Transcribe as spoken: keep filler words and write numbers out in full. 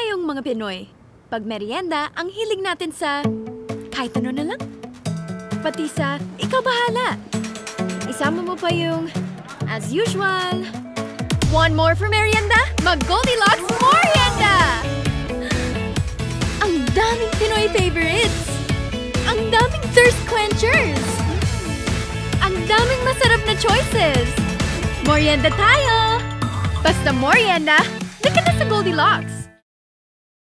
tayong mga Pinoy. Pag merienda, ang hilig natin sa kahit ano na lang. Pati sa ikaw bahala. Isama mo pa yung as usual. One more for merienda? Mag-Goldilocks Morienda! Ang daming Pinoy favorites! Ang daming thirst quenchers! Ang daming masarap na choices! Morienda tayo! Basta morienda, dito na sa Goldilocks!